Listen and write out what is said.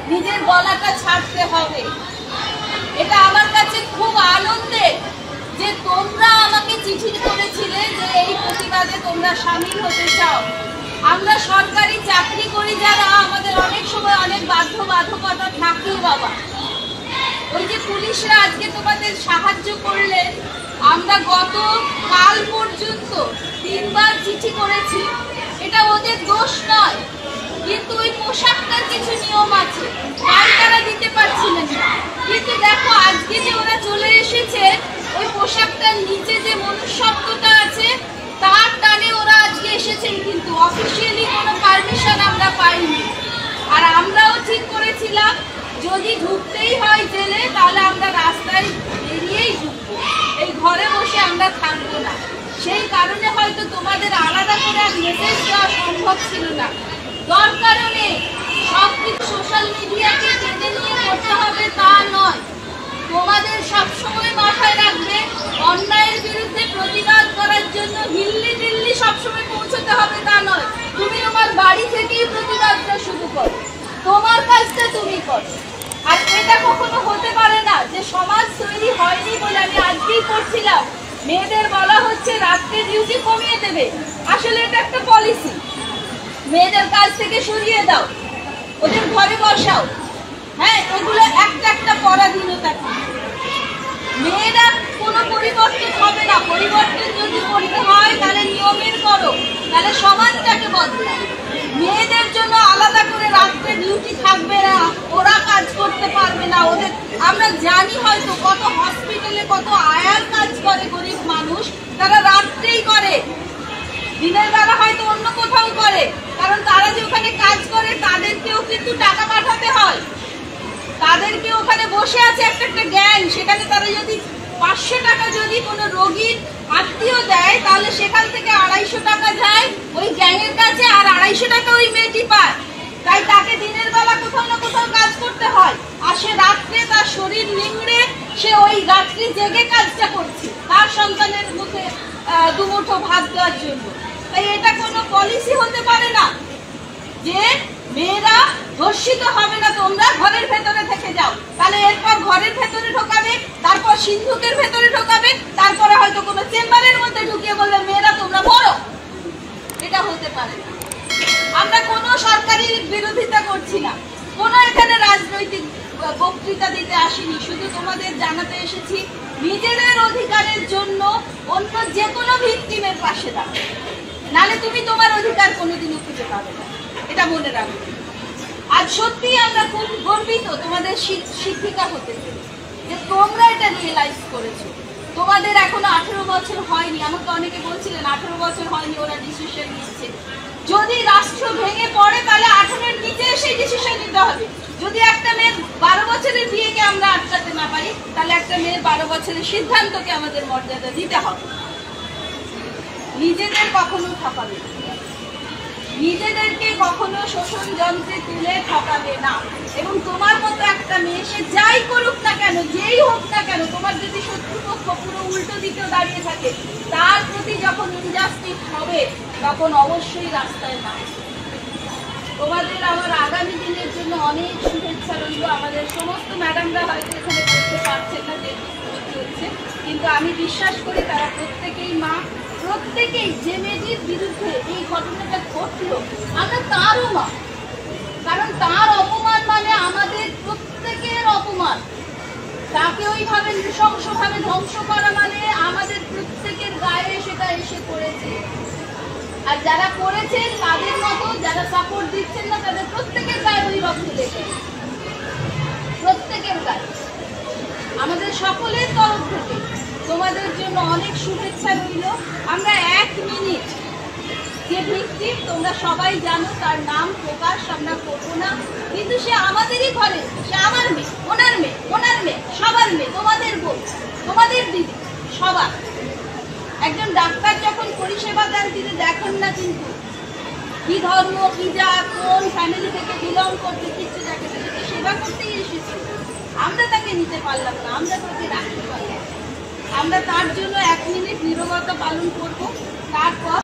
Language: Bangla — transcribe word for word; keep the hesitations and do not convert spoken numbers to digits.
নিজের গলাটা ছাড়তে হবে। এটা আমার কাছে খুব আনন্দের যে তোমরা আমাকে চিঠি করেছিলে যে এই প্রতিবাদে তোমরা সামিল হতে চাও। আমরা সরকারি চাকরি করি যারা, আমাদের অনেক সময় অনেক বাধ্যবাধকতা থাকে বাবা। ওই যে পুলিশরা আজকে তোমাদের সাহায্য করলেন, আমরা গত কাল পর্যন্ত তিনবার চিঠি করেছি, এটা ওদের দোষ নয়, কিন্তু ওই পোশাকটার কিছু নিয়ম আছে তাই তারা দিতে পারছিলেন না। কিন্তু দেখো আজকে যে ওরা চলে এসেছে, ওই পোশাকটার নিচে যে মনুষ্যত্বটা আছে তার টানে ওরা আজকে এসেছেন, কিন্তু অফিসিয়ালি কোনো পারমিশন আমরা পাইনি। আর আমরাও ঠিক করেছিলাম যদি ঢুকতেই হয় জেলে তাহলে আমরা রাস্তায় বেরিয়েই ঢুকবো, এই ঘরে বসে আমরা থাকবো না। সেই কারণে হয়তো তোমাদের আলাদা করে আর মেসেজ দেওয়া সম্ভব ছিল না। দরকারও নেই সব কিছু সোশ্যাল মিডিয়াকে টেনে নিয়ে করতে হবে তা নয়। তোমাদের সবসময় মাথায় রাখবে অন্যায়ের বিরুদ্ধে প্রতিবাদ করার জন্য দিল্লি দিল্লি সবসময় পৌঁছতে হবে তা নয়। তুমি তোমার বাড়ি থেকেই প্রতিবাদটা শুরু করো, তোমার কাজটা তুমি করো। আর এটা কখনো হতে পারে না যে সমাজ তৈরি হয়নি বলে, আমি আজকেই করছিলাম মেয়েদের বলা হচ্ছে রাত্রে ডিউটি কমিয়ে দেবে, আসলে এটা একটা পলিসি। মেয়েদের কাজ থেকে সরিয়ে দাও, ওদের ঘরে বসাও, হ্যাঁ এগুলো একটা একটা পরাধীনতা। মেয়েরা কোনো পরিবর্তন হবে না, পরিবর্তন যদি করতে হয় তাহলে নিয়মের করো, তাহলে সমাজটাকে বদলাও। মেয়েদের জন্য আলাদা করে রাত্রে ডিউটি থাকবে না, ওরা কাজ করতে পারবে না। ওদের আমরা জানি হয়তো কত হসপিটালে কত আয়ার কাজ করে গরিব মানুষ, তারা রাত্রেই করে, দিনের বেলা হয়তো অন্য কোথাও করে, কারণ তারা যে ওখানে কাজ করে তাদেরকেও কিন্তু টাকা পাঠাতে হয়, তাদেরকে ওখানে বসে আছে একটা একটা গ্যাং, সেখানে তারা যদি পাঁচশো টাকা যদি কোনো রোগীর আত্মীয় দেয় তাহলে সেখান থেকে আড়াইশো টাকা যায় ওই গ্যাংয়ের কাছে, আর আড়াইশো টাকা ওই মেয়েটি পায়। তাই তাকে দিনের বেলা কোথাও না কোথাও কাজ করতে হয়, আর সে রাত্রে তার শরীর নিংড়ে সে ওই রাত্রি জেগে কাজটা করছে তার সন্তানের মুখে দুমুঠো ভাত দেওয়ার জন্য। তাই এটা কোনো পলিসি হতে পারে না যে মেয়েরা ধর্ষিত হবে না, তোমরা ঘরের ভেতরে থেকে যাও। তাহলে এরপর ঘরের ভেতরে ঢোকাবে, তারপর সিন্ধুকের ভেতরে ঢোকাবে, তারপরে হয়তো কোনো চেম্বারের মধ্যে ঢুকিয়ে বলবে মেয়েরা তোমরা মরো। এটা হতে পারে না। আমরা কোনো সরকারি বিরোধিতা করছি না, কোনো এখানে রাজনৈতিক বক্তৃতা দিতে আসিনি, শুধু তোমাদের জানাতে এসেছি নিজেদের অধিকারের জন্য অন্য যে কোনো ভিকটিমের পাশে দাঁড়াও, নালে তুমি তোমার অধিকার কোনোদিনও খুঁজে পাবে না, এটা মনে রাখবে। আজ সত্যি আমরা খুব গর্বিত তোমাদের শিক্ষিকা হতে পেরে, যে তোমরা এটা রিয়েলাইজ করেছো। তোমাদের এখনো আঠেরো বছর হয়নি, আমাকে অনেকে বলছিলেন আঠেরো বছর হয়নি ওরা ডিসিশন নিচ্ছে। যদি রাষ্ট্র ভেঙে পড়ে তাহলে আঠেরোর নিচে সেই ডিসিশন নিতে হবে। যদি একটা মেয়ের বারো বছরের বিয়েকে আমরা আটকাতে না পারি তাহলে একটা মেয়ের বারো বছরের সিদ্ধান্তকে আমাদের মর্যাদা দিতে হবে। নিজেদের কখনো ঠকাবে না, নিজেদেরকে কখনো শোষণ যন্ত্রে তুলে ঠকাবে না। এবং তোমার মতো একটা মেয়ে সে যাই করুক না কেন, যেই হোক না কেন, তোমার যদি শত্রুপক্ষ পুরো উল্টো দিকেও দাঁড়িয়ে থাকে, তার প্রতি যখন ইনজাস্টিস হবে তখন অবশ্যই রাস্তায় নামবে। তোমাদের আমার আগামী দিনের জন্য অনেক শুভেচ্ছা রইল। আমাদের সমস্ত ম্যাডামরা হয়তো এখানে করতে পারছেন না, যেহেতু হচ্ছে, কিন্তু আমি বিশ্বাস করি তারা প্রত্যেকেই মা, প্রত্যেকেই যে মেয়েটির বিরুদ্ধে এই ঘটনাটা ঘটলো আমরা তারও মা, কারণ তার অপমান মানে আমাদের প্রত্যেকের অপমান। তাকে ওইভাবে নৃশংসভাবে ধ্বংস করা মানে আমাদের প্রত্যেকের গায়ে সেটা এসে পড়েছে। আর যারা করেছেন তাদের মতো যারা সাপোর্ট দিচ্ছেন না তাদের প্রত্যেকের গায়ে ওই রক্ত লেগে, প্রত্যেকের গায়ে। আমাদের সকলের তরফ থেকে তোমাদের জন্য অনেক শুভেচ্ছা রইল। আমরা এক মিনিট যে ভিকটিম তোমরা সবাই জানো, তার নাম প্রকাশ আমরা করবো না, কিন্তু সে আমাদেরই ঘরে, সে আমার মেয়ে, ওনার মেয়ে, ওনার মেয়ে, সবার মেয়ে, তোমাদের বোন, তোমাদের দিদি, সবার। একজন ডাক্তার যখন পরিষেবা দেন তিনি দেখেন না কিন্তু কি ধর্ম, কি জাত, কোন ফ্যামিলি থেকে বিলং করতে, কিছু দেখেন না, সেবা করতেই এসেছি। আমরা তাকে নিতে পারলাম না, আমরা তাকে রাখতে পারলাম। আমরা তার জন্য এক মিনিট নীরবতা পালন করবো, তারপর